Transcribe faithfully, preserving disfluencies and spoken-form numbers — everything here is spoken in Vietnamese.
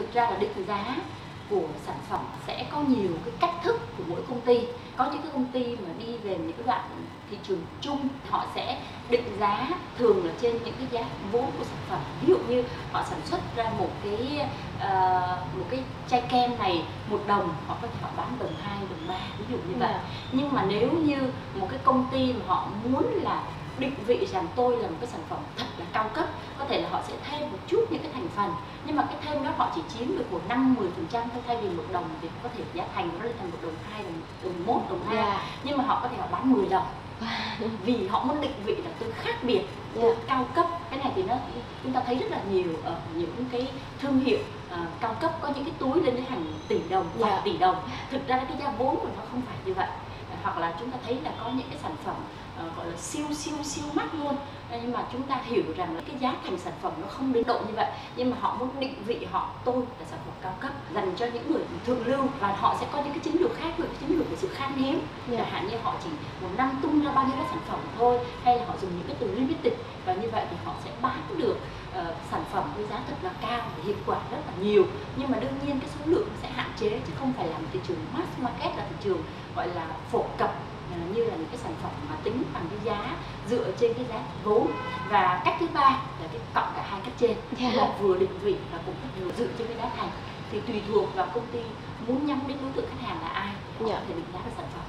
thực ra là định giá của sản phẩm sẽ có nhiều cái cách thức của mỗi công ty. Có những cái công ty mà đi về những cái đoạn thị trường chung, họ sẽ định giá thường là trên những cái giá vốn của sản phẩm. Ví dụ như họ sản xuất ra một cái uh, một cái chai kem này một đồng, họ có thể họ bán đồng hai, đồng ba, ví dụ như vậy. Yeah. Nhưng mà nếu như một cái công ty mà họ muốn là định vị rằng tôi là một cái sản phẩm thật là cao cấp, có thể là họ sẽ thêm một chút những cái thành phần, nhưng mà cái thêm đó họ chỉ chiếm được một năm mười phần trăm thôi. Thay vì một đồng thì có thể giá thành nó lên thành một đồng hai, đồng đồng một, đồng hai, yeah. Nhưng mà họ có thể họ bán mười đồng vì họ muốn định vị là tôi khác biệt, tôi yeah. cao cấp. Cái này thì nó chúng ta thấy rất là nhiều ở những cái thương hiệu uh, cao cấp có những cái túi lên đến hàng tỷ đồng, vài yeah. tỷ đồng. Thực ra cái giá vốn của nó không phải như vậy. Hoặc là chúng ta thấy là có những cái sản phẩm uh, gọi là siêu siêu siêu mắc luôn, nhưng mà chúng ta hiểu rằng là cái giá thành sản phẩm nó không đến độ như vậy, nhưng mà họ muốn định vị họ tôi là sản phẩm cao cấp dành cho những người thượng lưu, và họ sẽ có những cái chiến lược khác, những cái chiến lược về sự khan hiếm. Yeah. Chẳng hạn như họ chỉ một năm tung ra bao nhiêu cái sản phẩm thôi, hay là họ dùng những cái từ limited, và như vậy thì họ sẽ bán được uh, sản phẩm với giá thật là cao và hiệu quả rất là nhiều. Nhưng mà đương nhiên cái số lượng sẽ hạn chế, chứ không phải là một thị trường mass market, là thị trường gọi là phổ cập như là những cái sản phẩm mà tính bằng cái giá dựa trên cái giá vốn. Và cách thứ ba là cái cộng cả hai cách trên, yeah. là vừa định vị và cũng vừa dựa trên cái giá thành. Thì tùy thuộc vào công ty muốn nhắm đến đối tượng khách hàng là ai, họ yeah. có thể định giá được sản phẩm.